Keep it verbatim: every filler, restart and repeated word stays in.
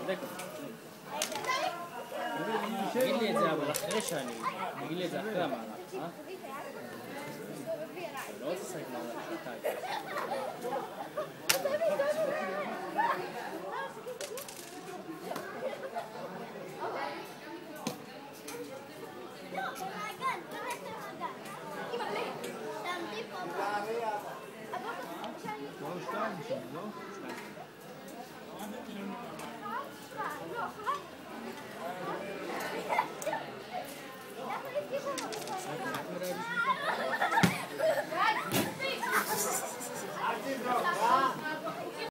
צודק. תגיד לי את זה אבל אחרי שאני, תגיד לי את זה אחרי המהלך, אה? אני לא רוצה לשחק מהלך שנתיים. שלוש שתיים שם, לא?